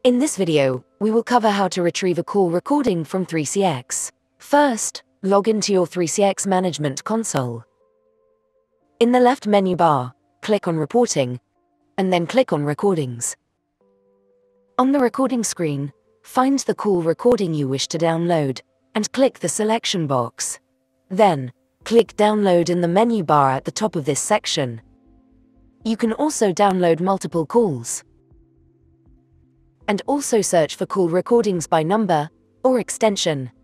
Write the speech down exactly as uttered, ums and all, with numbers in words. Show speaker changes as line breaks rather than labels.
In this video, we will cover how to retrieve a call recording from three C X. First, log into your three C X Management Console. In the left menu bar, click on Reporting, and then click on Recordings. On the recording screen, find the call recording you wish to download, and click the selection box. Then, click Download in the menu bar at the top of this section. You can also download multiple calls, and also search for call recordings by number or extension.